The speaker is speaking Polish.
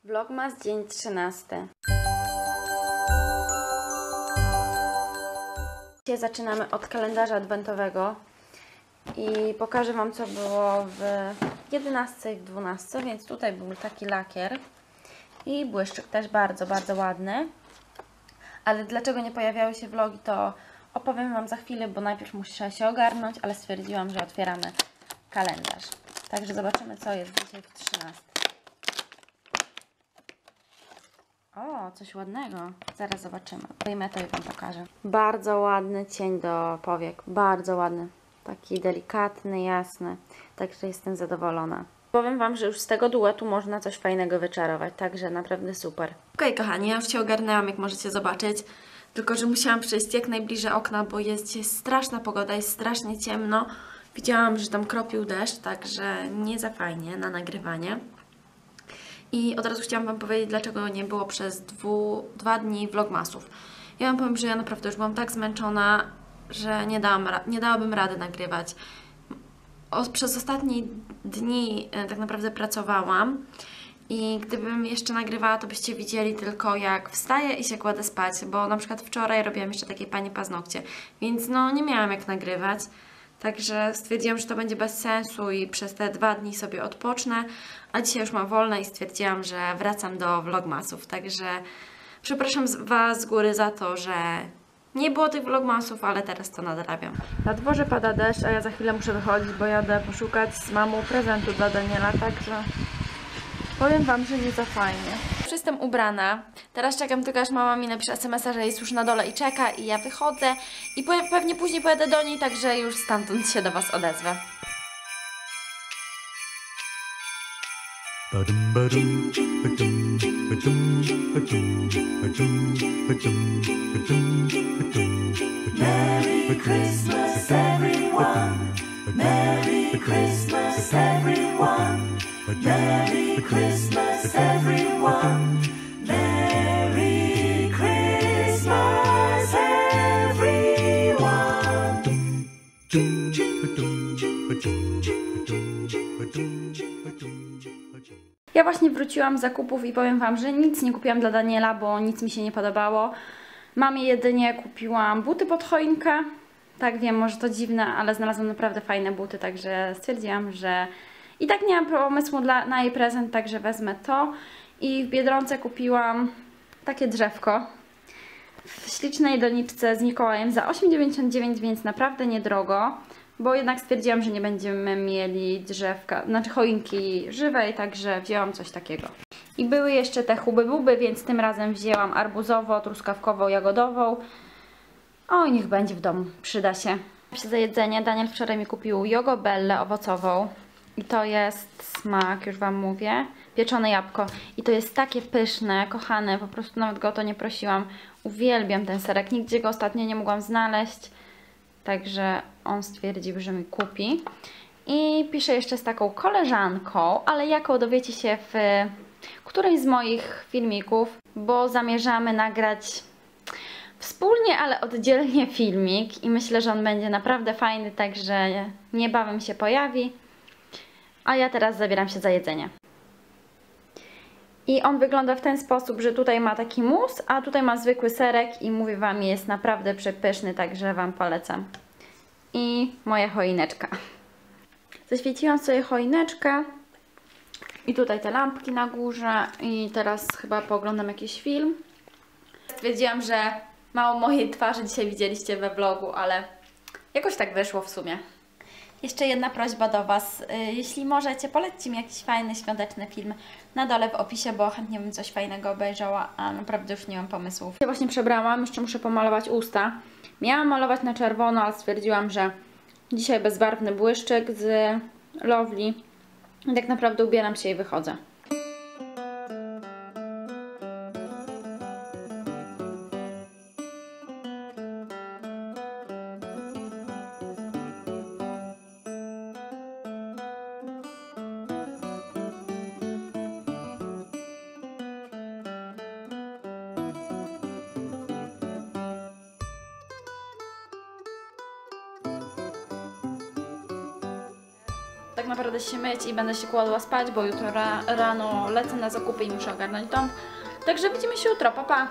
Vlogmas dzień 13. Dzisiaj zaczynamy od kalendarza adwentowego i pokażę Wam, co było w 11 i w 12, więc tutaj był taki lakier i błyszczyk też bardzo, bardzo ładny. Ale dlaczego nie pojawiały się vlogi, to opowiem Wam za chwilę, bo najpierw muszę się ogarnąć, ale stwierdziłam, że otwieramy kalendarz. Także zobaczymy, co jest dzisiaj w 13. O, coś ładnego. Zaraz zobaczymy. Wyjmę to i Wam pokażę. Bardzo ładny cień do powiek. Bardzo ładny. Taki delikatny, jasny. Także jestem zadowolona. Powiem Wam, że już z tego duetu można coś fajnego wyczarować. Także naprawdę super. Okej, kochani, ja już się ogarnęłam, jak możecie zobaczyć. Tylko że musiałam przejść jak najbliżej okna, bo jest dzisiaj straszna pogoda, jest strasznie ciemno. Widziałam, że tam kropił deszcz, także nie za fajnie na nagrywanie. I od razu chciałam Wam powiedzieć, dlaczego nie było przez 2 dni vlogmasów. Ja Wam powiem, że ja naprawdę już byłam tak zmęczona, że nie dałabym rady nagrywać. Przez ostatnie dni tak naprawdę pracowałam i gdybym jeszcze nagrywała, to byście widzieli tylko, jak wstaję i się kładę spać, bo na przykład wczoraj robiłam jeszcze takiej pani paznokcie, więc no nie miałam jak nagrywać. Także stwierdziłam, że to będzie bez sensu i przez te 2 dni sobie odpocznę, a dzisiaj już mam wolne i stwierdziłam, że wracam do vlogmasów. Także przepraszam Was z góry za to, że nie było tych vlogmasów, ale teraz to nadrabiam. Na dworze pada deszcz, a ja za chwilę muszę wychodzić, bo jadę poszukać z mamą prezentu dla Daniela, także powiem Wam, że nie za fajnie. Już jestem ubrana. Teraz czekam tylko, aż mama mi napisze SMS-a, że jest już na dole i czeka, i ja wychodzę i pewnie później pojadę do niej, także już stamtąd się do Was odezwę. Merry Christmas, everyone. Merry Christmas, everyone. Merry Christmas, everyone. Merry Christmas, everyone. Ja właśnie wróciłam z zakupów i powiem Wam, że nic nie kupiłam dla Daniela, bo nic mi się nie podobało. Mamie jedynie kupiłam buty pod choinkę. Tak, wiem, może to dziwne, ale znalazłam naprawdę fajne buty, także stwierdziłam, że i tak nie mam pomysłu na jej prezent, także wezmę to. I w Biedronce kupiłam takie drzewko w ślicznej doniczce z Mikołajem za 8,99, więc naprawdę niedrogo, bo jednak stwierdziłam, że nie będziemy mieli drzewka, znaczy choinki żywej, także wzięłam coś takiego. I były jeszcze te huby-buby, więc tym razem wzięłam arbuzowo-truskawkowo-jagodową. O, niech będzie w domu, przyda się. Za jedzenie Daniel wczoraj mi kupił jogobellę owocową. I to jest smak, już Wam mówię, pieczone jabłko. I to jest takie pyszne, kochane, po prostu nawet go o to nie prosiłam. Uwielbiam ten serek, nigdzie go ostatnio nie mogłam znaleźć. Także on stwierdził, że mi kupi. I piszę jeszcze z taką koleżanką, ale jaką dowiecie się w którejś z moich filmików, bo zamierzamy nagrać wspólnie, ale oddzielnie filmik i myślę, że on będzie naprawdę fajny, także niebawem się pojawi. A ja teraz zabieram się za jedzenie. I on wygląda w ten sposób, że tutaj ma taki mus, a tutaj ma zwykły serek i mówię Wam, jest naprawdę przepyszny, także Wam polecam. I moja choineczka. Zaświeciłam sobie choineczkę i tutaj te lampki na górze i teraz chyba pooglądam jakiś film. Stwierdziłam, że mało mojej twarzy dzisiaj widzieliście we vlogu, ale jakoś tak wyszło w sumie. Jeszcze jedna prośba do Was. Jeśli możecie, polećcie mi jakiś fajny, świąteczny film na dole w opisie, bo chętnie bym coś fajnego obejrzała, a naprawdę już nie mam pomysłów. Ja właśnie przebrałam, jeszcze muszę pomalować usta. Miałam malować na czerwono, ale stwierdziłam, że dzisiaj bezbarwny błyszczyk z Lovely. I tak naprawdę ubieram się i wychodzę. tak naprawdę się myć i będę się kładła spać, bo jutro rano lecę na zakupy i muszę ogarnąć dom. Także widzimy się jutro, pa pa!